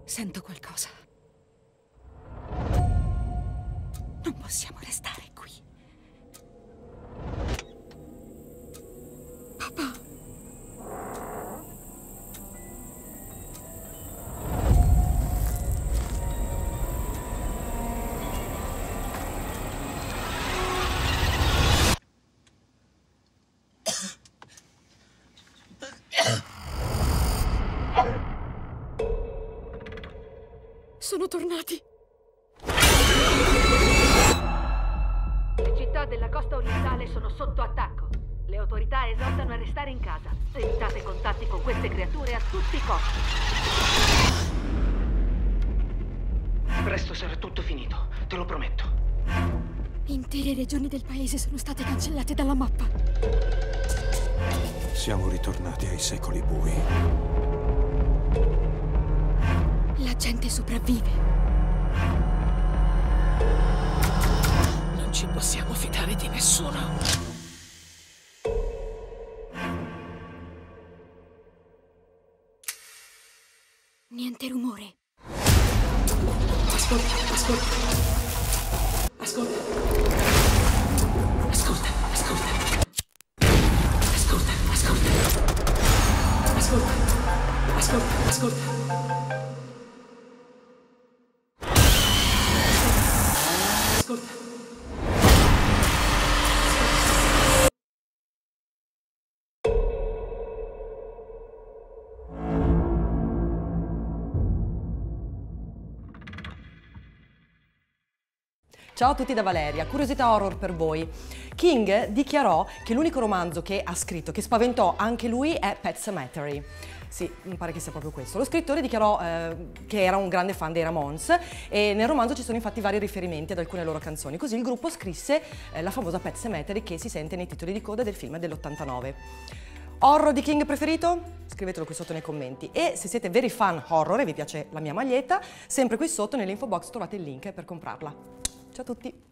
Sento qualcosa. Non possiamo restare qui. Papà. Sono tornati. Le città della costa orientale sono sotto attacco. Le autorità esortano a restare in casa. Evitate contatti con queste creature a tutti i costi. Presto sarà tutto finito, te lo prometto. Intere regioni del paese sono state cancellate dalla mappa. Siamo ritornati ai secoli bui. La gente sopravvive. Non ci possiamo fidare di nessuno. Niente rumore. Ascolta. Ascolta. Ascolta. Ascolta. Ciao a tutti da Valeria, curiosità horror per voi. King dichiarò che l'unico romanzo che ha scritto, che spaventò anche lui, è Pet Sematary. Sì, mi pare che sia proprio questo. Lo scrittore dichiarò che era un grande fan dei Ramones e nel romanzo ci sono infatti vari riferimenti ad alcune loro canzoni. Così il gruppo scrisse la famosa Pet Sematary che si sente nei titoli di coda del film dell'89. Horror di King preferito? Scrivetelo qui sotto nei commenti. E se siete veri fan horror e vi piace la mia maglietta, sempre qui sotto nell'info box trovate il link per comprarla. Ciao a tutti!